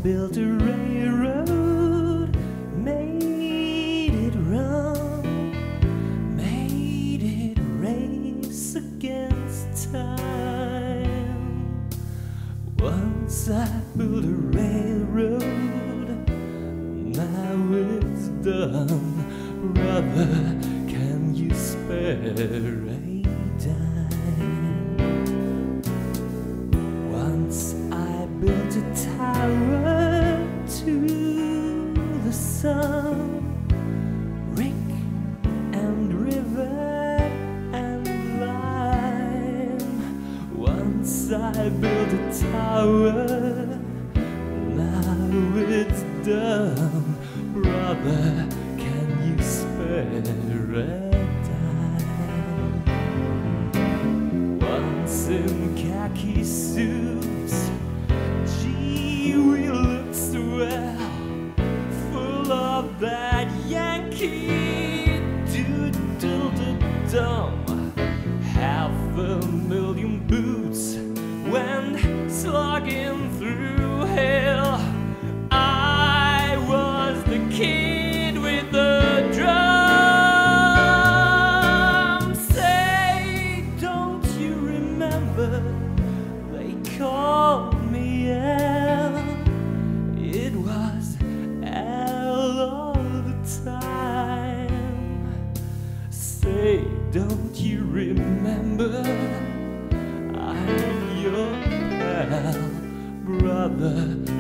built a railroad, made it run, made it race against time. Once I built a railroad, now it's done. Brother, can you spare a dime? Once I built a tower to the sun, rick and river and lime. Once I built a tower, now it's done. Brother, can you spare a dime? Once in khaki suits, gee, we look swell, full of that Yankee doodle-dum. 500,000 boots went slogging through hell. I was the kid with the drum. Say, don't you remember? They called me Al. It was Al all the time. Say, don't you remember? I'm your pal, brother.